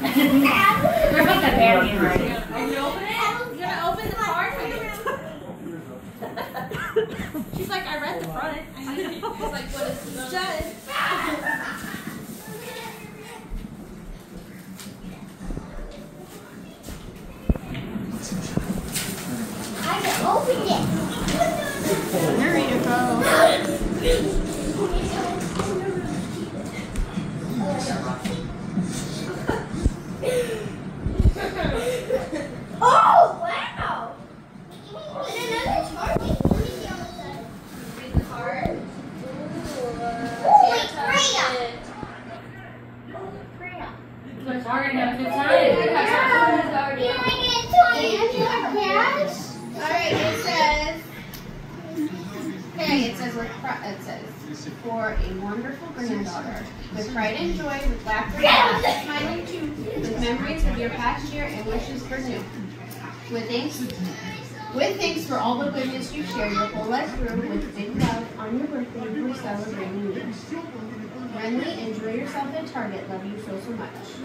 We're putting the band in right now. Are you open it? You gonna open the card? She's like, I read the front. She's like, what is the judge? I can open it. You're ready to go. Oh, wow! And another target. Let me see on the side. Read the card. Oh, wait, Freya! Oh, Freya. We're already having a good time. You're making it 20. Yes? Alright, it says, for a wonderful granddaughter, with pride and joy, with laughter and smiling too, with memories of your past year and wishes for new. With thanks for all the goodness you share your whole life through, with big love on your birthday, we're celebrating you. Renly, enjoy yourself at Target. Love you so much.